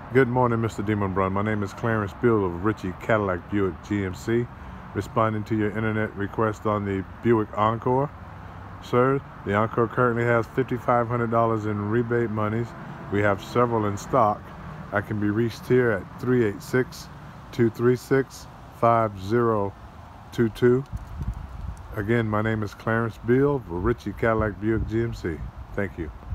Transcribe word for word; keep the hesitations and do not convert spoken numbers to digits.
Good morning, Mister Demonbrun. My name is Clarence Bill of Ritchie Cadillac Buick G M C, responding to your internet request on the Buick Encore. Sir, the Encore currently has five thousand five hundred dollars in rebate monies. We have several in stock. I can be reached here at three eight six, two three six, five zero two two. Again, my name is Clarence Bill of Ritchie Cadillac Buick G M C. Thank you.